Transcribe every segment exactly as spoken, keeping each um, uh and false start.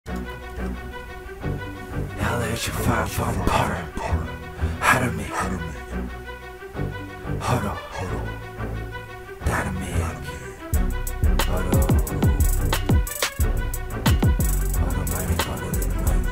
Now let you fight from part out of me. Hold on, hold on. That of me. Hold on. Hold on, mighty, hold on, little man.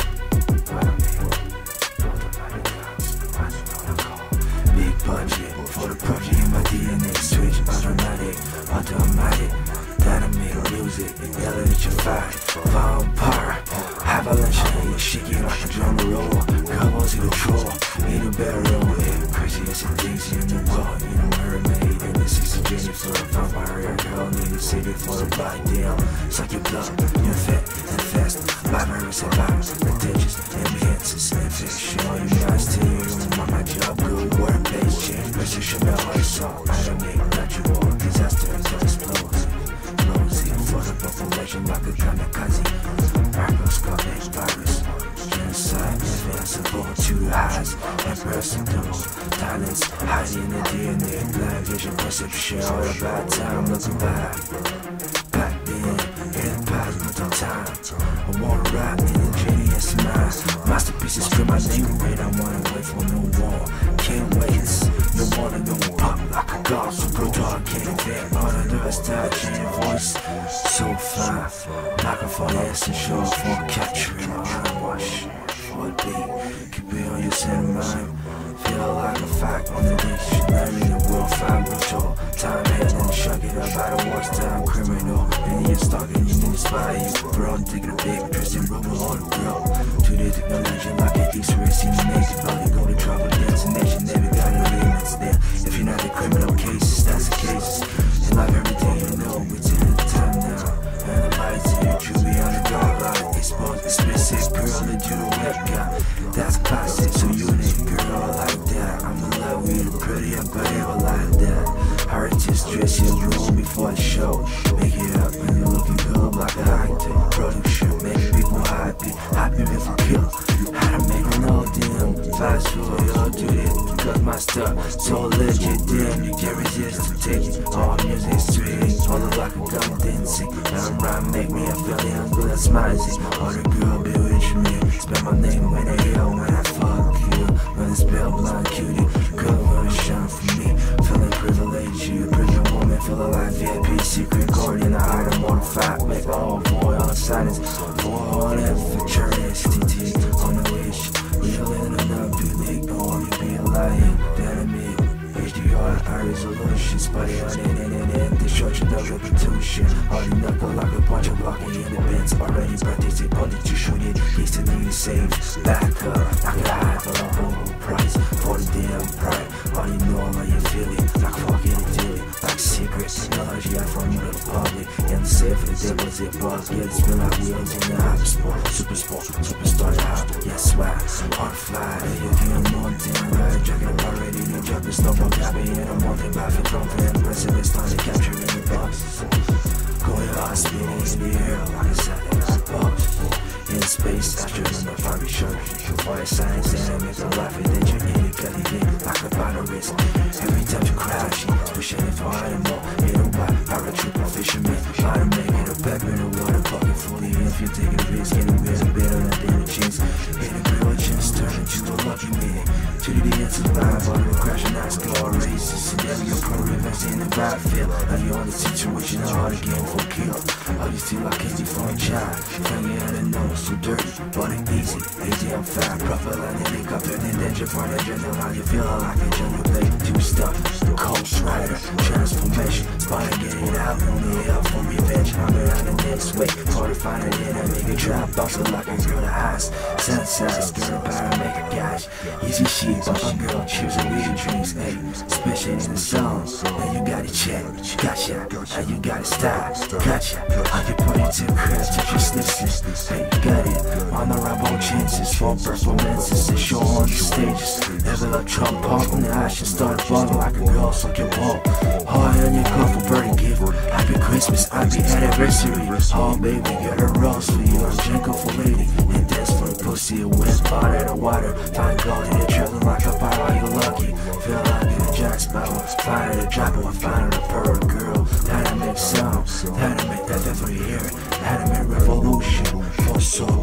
Hold on, me. Hold on, mighty guys. Watching all the call. Big budget for the project in my D N A. Switch automatic, automatic. That of me, music. Now let you fight from part. Avalanche, you shake it like a drum roll. Come on to the troll, in a barrel. Yeah, craziest things in the world. You know, mermaid in the sixty journey for a vampire girl. Need a city for a bite down. Suck your blood, you're fat and fast. Virus and virus, contagious, enhances, infection. All you guys tell you, my job, good work, base change. Precision, I saw, I don't make natural disaster, so explodes. Rosy for the population like a kamikaze. Microscopic virus, genocide, invincible to highs, and personal talents, hiding in the D N A, blind vision, perception, all about time, looking back, back then, in the past, with no time, I wanna rap in the genius mind, masterpieces scream my name, and I wanna wait for no war, can't wait, no wanna go pop like a god, super dog, can't fit, all the doors, touching voice, so fine, microphone essential for capturing my wash for a beat, keep it on your center mind, feel like a fact on the dictionary, the world find brutal, time head and shrug it up by the worst time criminal, and you're stalking, you need to spy you, bro, taking a big Christian rubber on the grill, to the technology like an X-ray, see the native, probably go to trouble, destination, never got no limits there, if you're not the criminal cases, that's the cases, and like everything you know, it's in the time now. You be on the dog line, exposed explicit girl that you don't let go. That's classic, so unique girl like that. I'm in love with you, pretty, I'm ever like that. Hard to stress your room before the show. Make it up when you're looking good like a high-tech production. Make people happy, happy with a kill. How to make them know them, fast food, y'all do it. Cut my stuff, so legit, damn, you can't resist to take it. All music straight, all the like a gun dancing. I'm right, make me a feeling I'm good at smizing. All the girl be with me, spell my name when they yell when I fuck you. When it's spell blind cutie, girl wanna shine for me. Feeling privileged, you a prison woman, feeling like V I P, secret guardian. I hide a mortal fact, make my own void on silence. Void on futurist, T T on the wish. Real in another public, all you be lying, enemy. H D R, our resolution, spotty on it, and and and destruction of repetition. Already knuckle like a bunch of blocking in the bends. Already practicing, only to shoot it. Instantly save, back up. I could hide for a whole price, for the damn pride. All you know, all you feel it, like fucking feeling, like secret technology I from the public. And the safe for the devils, it buzz, yeah, it's been like wheels in the hyper sport, super sport, superstar hop, yeah, swag, hard fly. You can't more than right, drinking up already, no jumping, snowball. Copy and I'm wanting by for trumpet and impressive. It's time to capture in the boxes. Going hard, spinning in the air like a satellite box. In space, astronaut, fiery shirt. For the science and it makes a life and danger. In it, cut it in like a virus. Every time you crash, pushing it for animal. You know why? Paratrooper, fisherman. Try to make it a pepper in the water bucket fully. If you take a risk, getting better, better than the chance. Hit a girl, chance, turn into a lucky man. To the end, survive, all the crash and ice go races. And then you're pro revenge in the battlefield. Now you're on the situation, how the game for kill. How you feel like candy for a child. Funny out the nose, so dirty, but it easy. Easy, I'm fat, proper like an helicopter. Then danger for the adrenaline. How you feel like a jungle blade. Two stuff, Ghost Rider, transformation. Spotting, get it out, only hell for revenge. I'm around the next way. Fortifying it in and make a trap. Bounce it like a girl to eyes. Sunset, girl, about to make a gash. Easy shit, but a girl choosing with your dreams. Hey, especially in the songs. Now you got it check, gotcha. How you got it style, gotcha. How you put it to crash, touch your slices. Hey, you got it. On the ramble chances for performances and show on the stages. Level up Trump pump and the action start falling like a girl suck your ball. Hard on your cup for birthday gift. Happy Christmas, happy anniversary. Oh baby, get a rose for you. I'm gentle for lady and dance for the pussy. A wet part of the water. Find gold in the trail like a pirate. You lucky. Feel like you're a Jack Sparrow. Find a drop or find a pearl girl. That'll make sound. That'll make that every year. That'll make revolution. So